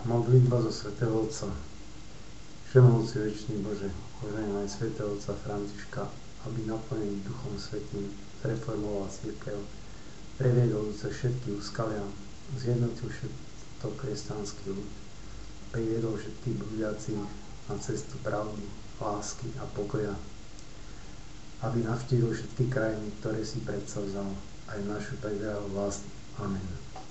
Modlitba zo svätého Otca. Všemohúci večný Bože, požehnaj svätého Otca Františka, aby naplnený Duchom Svätým zreformoval cirkev, previedol cez všetky úskalia, zjednotil všetko kresťanský ľud, priviedol všetkých blúdiacich na cestu pravdy, lásky a pokoja, aby navštívil všetky krajiny, ktoré si predsavzal, aj našu tak veľa vlast. Amen.